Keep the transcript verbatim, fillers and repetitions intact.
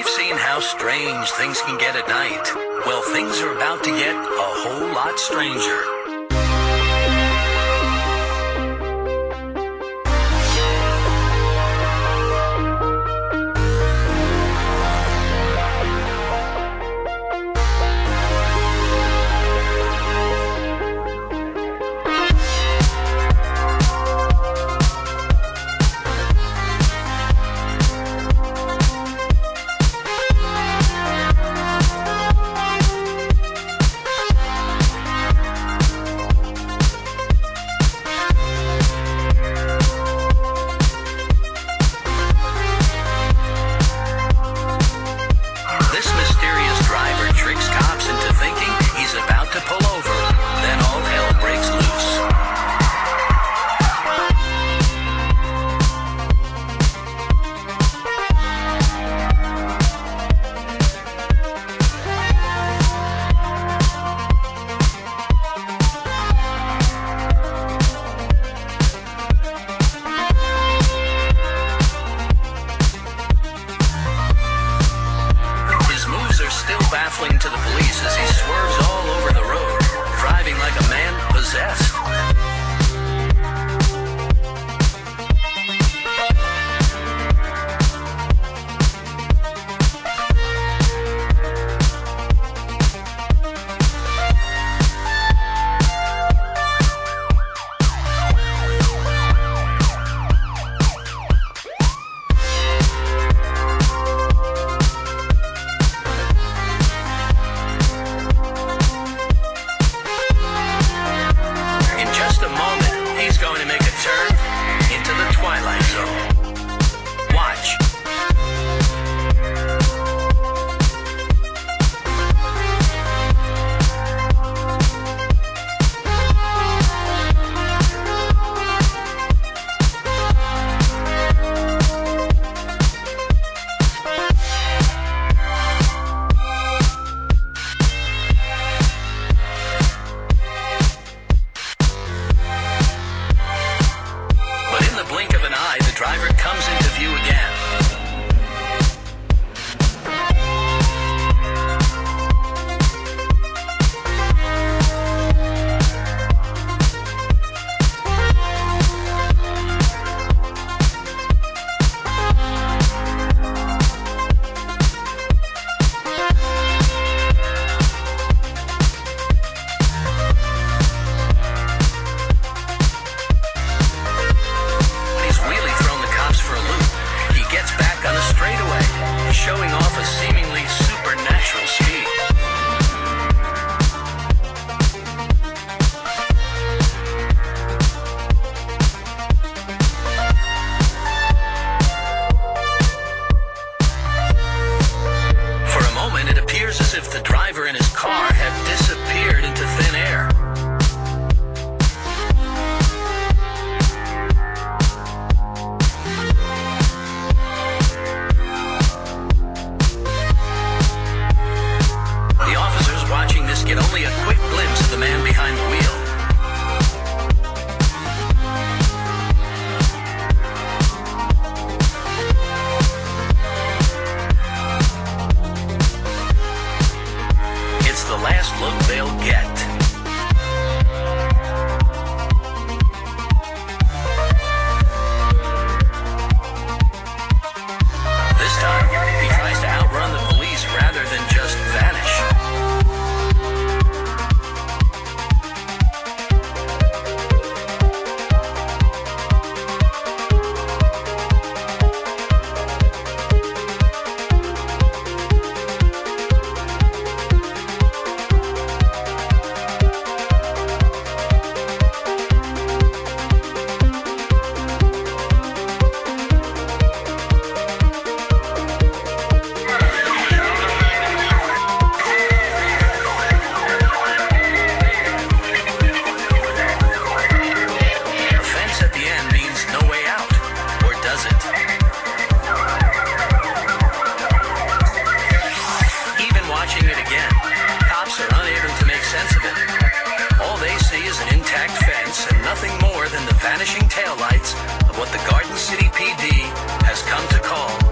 We've seen how strange things can get at night. Well, things are about to get a whole lot stranger. Baffling to the police as he swerves all over the road, driving like a man possessed. Driver comes into view again. Showing off a seemingly supernatural speed. For a moment, it appears as if the driver and his car have disappeared into thin air. Get only a quick glimpse of the man behind the wheel. It's the last look they'll get. This time, he tries to outrun the police rather than just vanish. Nothing more than the vanishing taillights of what the Garden City P D has come to call